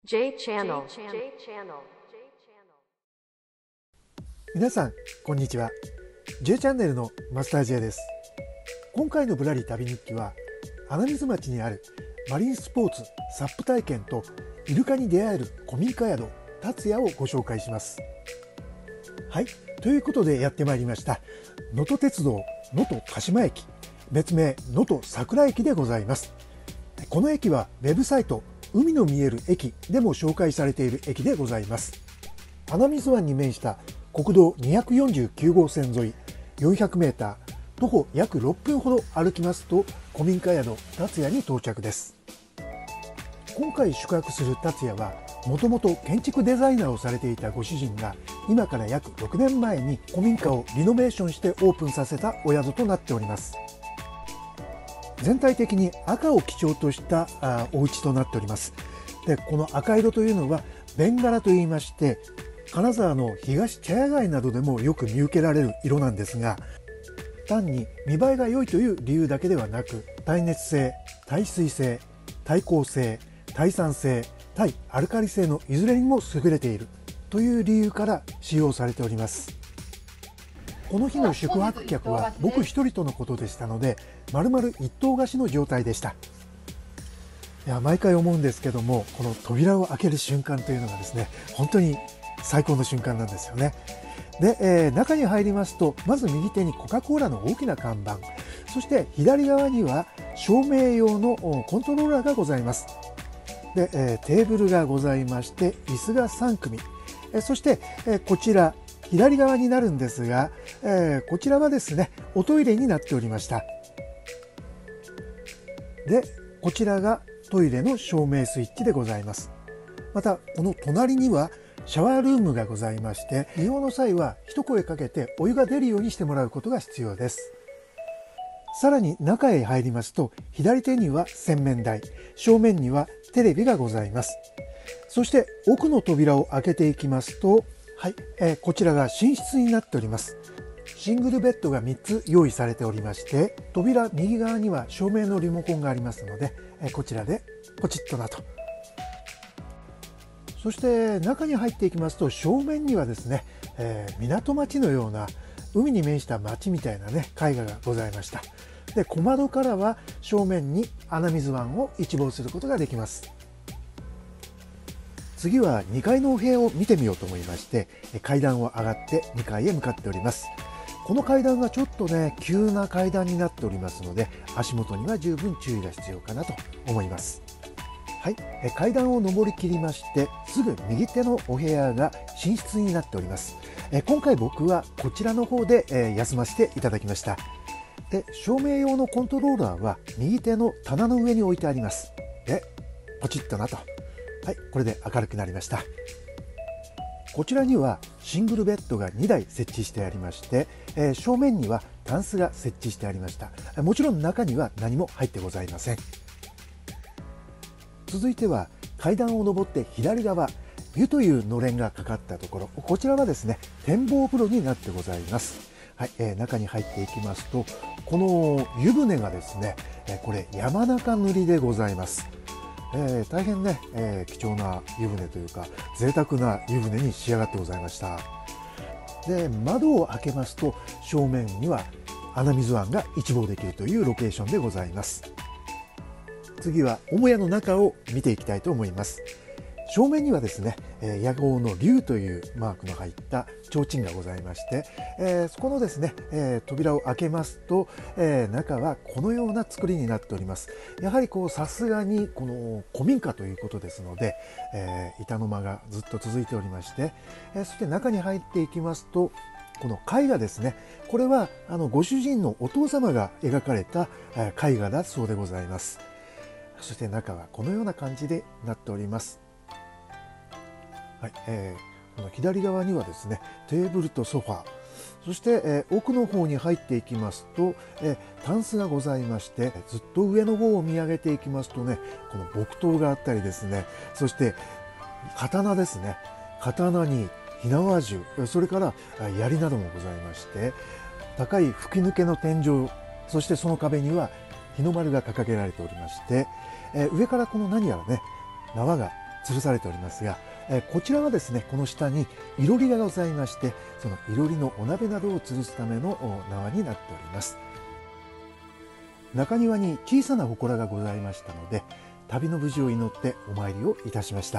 J Channel。 皆さんこんにちは。 J チャンネルのマスター J です。今回のぶらり旅日記は穴水町にあるマリンスポーツサップ体験とイルカに出会える古民家宿達也をご紹介します。はい、ということでやってまいりました能登鉄道能登鹿島駅、別名能登桜駅でございます。この駅はウェブサイト海の見える駅でも紹介されている駅でございます。穴水湾に面した国道249号線沿い 400m、 徒歩約6分ほど歩きますと古民家宿達也に到着です。今回宿泊する達也はもともと建築デザイナーをされていたご主人が今から約6年前に古民家をリノベーションしてオープンさせたお宿となっております。全体的に赤を基調としたお家となっております。でこの赤色というのはベンガラといいまして、金沢の東茶屋街などでもよく見受けられる色なんですが、単に見栄えが良いという理由だけではなく、耐熱性、耐水性、耐光性、耐酸性、耐アルカリ性のいずれにも優れているという理由から使用されております。この日の宿泊客は僕一人とのことでしたので、丸々一棟貸しの状態でした。いや、毎回思うんですけども、この扉を開ける瞬間というのがですね、本当に最高の瞬間なんですよね。で、中に入りますと、まず右手にコカ・コーラの大きな看板、そして左側には照明用のコントローラーがございます。で、テーブルがございまして、椅子が3組、そして、こちら左側になるんですが、こちらはですねおトイレになっておりました。でこちらがトイレの照明スイッチでございます。またこの隣にはシャワールームがございまして、利用の際は一声かけてお湯が出るようにしてもらうことが必要です。さらに中へ入りますと、左手には洗面台、正面にはテレビがございます。そして奥の扉を開けていきますと、はい、こちらが寝室になっております。シングルベッドが3つ用意されておりまして、扉右側には照明のリモコンがありますので、こちらでポチッとなと。そして中に入っていきますと、正面にはですね、港町のような海に面した町みたいなね絵画がございました。で小窓からは正面に穴水湾を一望することができます。次は2階のお部屋を見てみようと思いまして、階段を上がって2階へ向かっております。この階段がちょっとね急な階段になっておりますので、足元には十分注意が必要かなと思います。はい、階段を上りきりまして、すぐ右手のお部屋が寝室になっております。今回僕はこちらの方で休ませていただきました。で照明用のコントローラーは右手の棚の上に置いてあります。でポチッとなと。はい、これで明るくなりました。こちらにはシングルベッドが2台設置してありまして、正面にはタンスが設置してありました。もちろん中には何も入ってございません。続いては階段を上って左側、湯というのれんがかかったところ、こちらはですね展望風呂になってございます。はい、中に入っていきますと、この湯船がですね、これ山中塗りでございます。大変ね、貴重な湯船というか贅沢な湯船に仕上がってございました。で窓を開けますと正面には穴水湾が一望できるというロケーションでございます。次は母屋の中を見ていきたいと思います。正面にはですね、屋号の龍というマークの入った提灯がございまして、そこのですね、扉を開けますと、中はこのような作りになっております。やはりこうさすがにこの古民家ということですので、板の間がずっと続いておりまして、そして中に入っていきますと、この絵画ですね、これはご主人のお父様が描かれた絵画だそうでございます。そして中はこのような感じでなっております。はい、この左側にはですねテーブルとソファー、そして、奥の方に入っていきますと、タンスがございまして、ずっと上の方を見上げていきますとね、この木刀があったりですね、そして刀ですね、刀に火縄銃、それから槍などもございまして、高い吹き抜けの天井、そしてその壁には日の丸が掲げられておりまして、上からこの何やらね縄が吊るされておりますが、こちらはですね、この下にいろりがございまして、そのいろりのお鍋などを吊るすための縄になっております。中庭に小さな祠がございましたので、旅の無事を祈ってお参りをいたしました。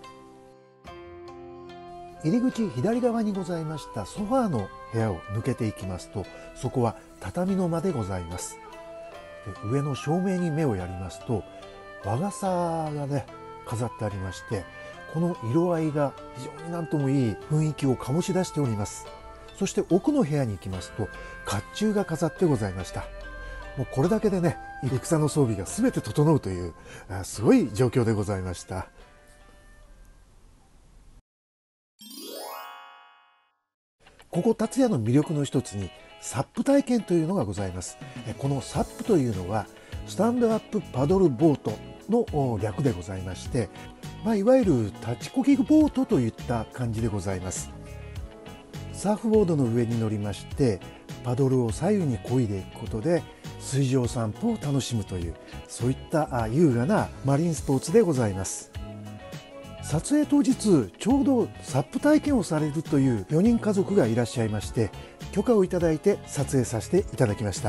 入り口左側にございましたソファーの部屋を抜けていきますと、そこは畳の間でございます。で、上の照明に目をやりますと、和傘がね飾ってありまして、この色合いが非常に何ともいい雰囲気を醸し出しております。そして奥の部屋に行きますと、甲冑が飾ってございました。もうこれだけでね、戦の装備が全て整うというすごい状況でございました。ここ達也の魅力の一つにサップ体験というのがございます。このサップというのはスタンドアップパドルボートの略でございまして、いわゆる立ちこぎボートといった感じでございます。サーフボードの上に乗りましてパドルを左右に漕いでいくことで水上散歩を楽しむという、そういった優雅なマリンスポーツでございます。撮影当日ちょうどサップ体験をされるという4人家族がいらっしゃいまして、許可をいただいて撮影させていただきました。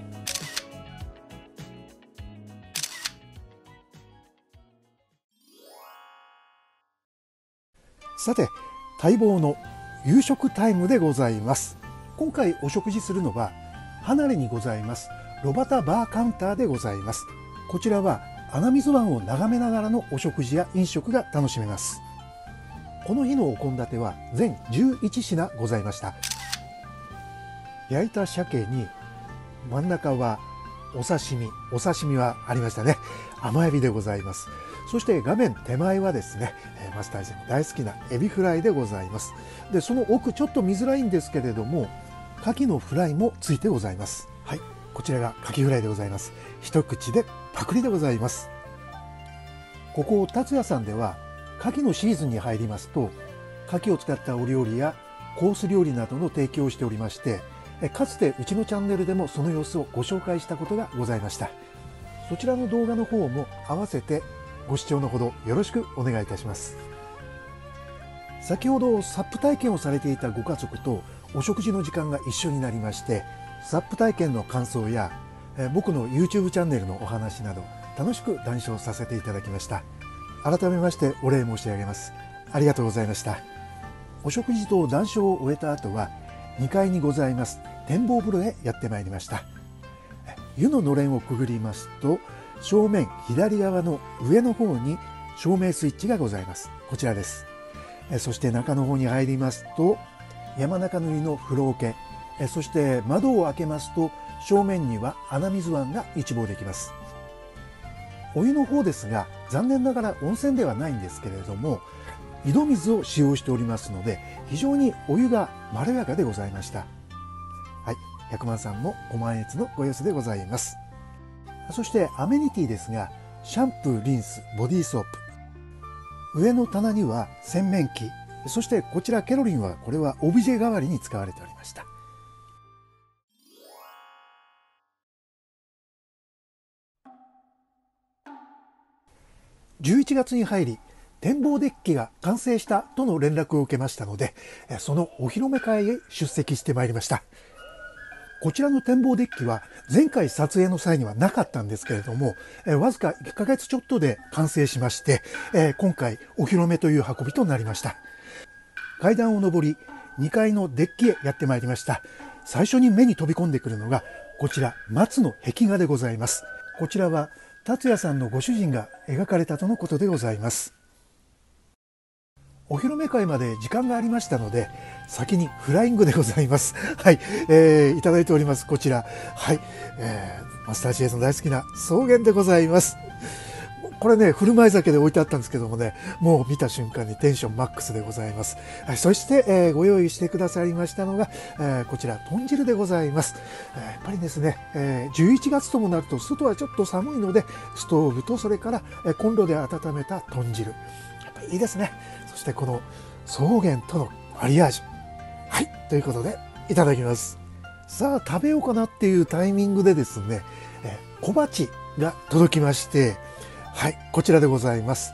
さて、待望の夕食タイムでございます。今回お食事するのは離れにございますロバタバーカウンターでございます。こちらは穴水湾を眺めながらのお食事や飲食が楽しめます。この日のお献立は全11品ございました。焼いた鮭に真ん中はお刺身はありましたね。甘エビでございます。そして画面手前はですね、マスタージェの大好きなエビフライでございます。で、その奥ちょっと見づらいんですけれども、牡蠣のフライもついてございます。はい、こちらが牡蠣フライでございます。一口でパクリでございます。ここ達也さんでは牡蠣のシーズンに入りますと、牡蠣を使ったお料理やコース料理などの提供をしておりまして、かつてうちのチャンネルでもその様子をご紹介したことがございました。そちらの動画の方も合わせてご視聴のほどよろしくお願いいたします。先ほどサップ体験をされていたご家族とお食事の時間が一緒になりまして、サップ体験の感想や僕の YouTube チャンネルのお話など楽しく談笑させていただきました。改めましてお礼申し上げます。ありがとうございました。お食事と談笑を終えた後は2階にございます展望風呂へやってまいりました。湯ののれんをくぐりますと、正面左側の上の方に照明スイッチがございます。こちらです。そして中の方に入りますと山中塗りの風呂桶、そして窓を開けますと正面には穴水湾が一望できます。お湯の方ですが残念ながら温泉ではないんですけれども、井戸水を使用しておりますので非常にお湯がまろやかでございました。はい、百万さんもご満悦のご様子でございます。そしてアメニティですが、シャンプー、リンス、ボディーソープ、上の棚には洗面器、そしてこちらケロリンはこれはオブジェ代わりに使われておりました。11月に入り展望デッキが完成したとの連絡を受けましたので、そのお披露目会へ出席してまいりました。こちらの展望デッキは前回撮影の際にはなかったんですけれども、わずか1ヶ月ちょっとで完成しまして、今回お披露目という運びとなりました。階段を上り2階のデッキへやってまいりました。最初に目に飛び込んでくるのがこちら松の壁画でございます。こちらは達也さんのご主人が描かれたとのことでございます。お披露目会まで時間がありましたので先にフライングでございます。はい、いただいておりますこちら、はい、マスター CS の大好きな草原でございます。これね、振る舞い酒で置いてあったんですけどもね、もう見た瞬間にテンションマックスでございます。そして、ご用意してくださりましたのが、こちら豚汁でございます。やっぱりですね、11月ともなると外はちょっと寒いのでストーブとそれからコンロで温めた豚汁、やっぱりいいですね。そしてこの草原とのマリアージュ、はい、ということでいただきます。さあ食べようかなっていうタイミングでですね、小鉢が届きまして、はい、こちらでございます。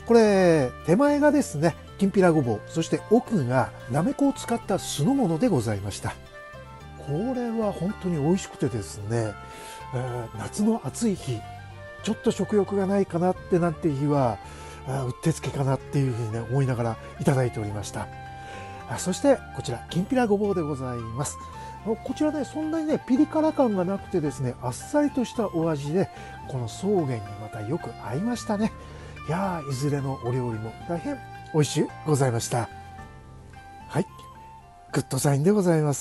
これ手前がですねきんぴらごぼう、そして奥がなめこを使った酢の物でございました。これは本当に美味しくてですね、夏の暑い日ちょっと食欲がないかなってなんていう日はうってつけかなっていうふうにね思いながらいただいておりました。そしてこちらきんぴらごぼうでございます。こちらねそんなにねピリ辛感がなくてですね、あっさりとしたお味でこの草原にまたよく合いましたね。いやー、いずれのお料理も大変美味しゅうございました。はい、グッドサインでございます。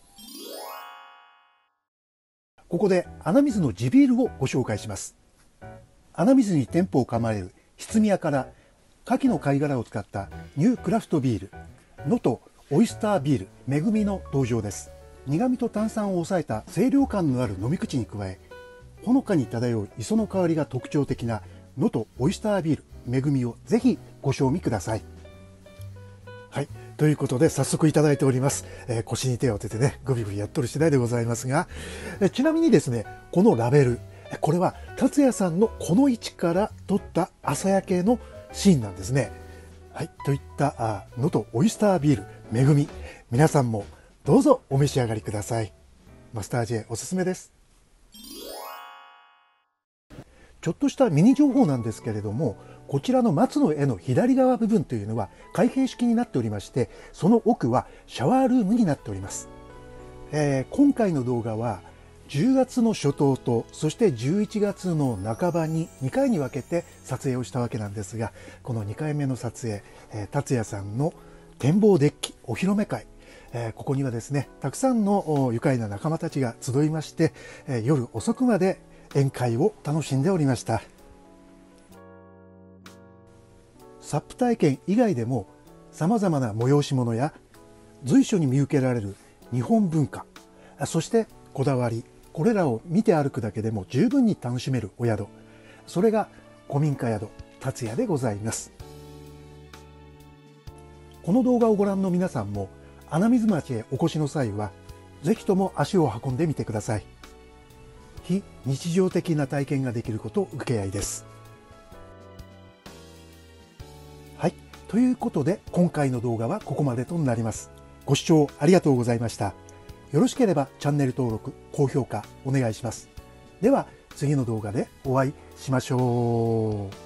ここで穴水の地ビールをご紹介します。穴水に店舗を構えるひつみやから牡蠣の貝殻を使ったニュークラフトビール能登オイスタービールめぐみの登場です。苦味と炭酸を抑えた清涼感のある飲み口に加え、ほのかに漂う磯の香りが特徴的な能登オイスタービールめぐみをぜひご賞味ください。はい、ということで早速いただいております。腰に手を当ててねグビグビやっとる次第でございますが、ちなみにですねこのラベル、これは達也さんのこの位置から撮った朝焼けのシーンなんですね。はい、といった能登オイスタービールめぐみ、皆さんもどうぞお召し上がりください。マスター J おすすめです。ちょっとしたミニ情報なんですけれども、こちらの松の絵の左側部分というのは開閉式になっておりまして、その奥はシャワールームになっております。今回の動画は10月の初頭とそして11月の半ばに2回に分けて撮影をしたわけなんですが、この2回目の撮影、達也さんの展望デッキお披露目会、ここにはですねたくさんの愉快な仲間たちが集いまして、夜遅くまで宴会を楽しんでおりました。サップ体験以外でもさまざまな催し物や随所に見受けられる日本文化、そしてこだわり、これらを見て歩くだけでも十分に楽しめるお宿、それが古民家宿達也でございます。この動画をご覧の皆さんも穴水町へお越しの際はぜひとも足を運んでみてください。非日常的な体験ができること受け合いです。はい、ということで今回の動画はここまでとなります。ご視聴ありがとうございました。よろしければチャンネル登録、高評価お願いします。では次の動画でお会いしましょう。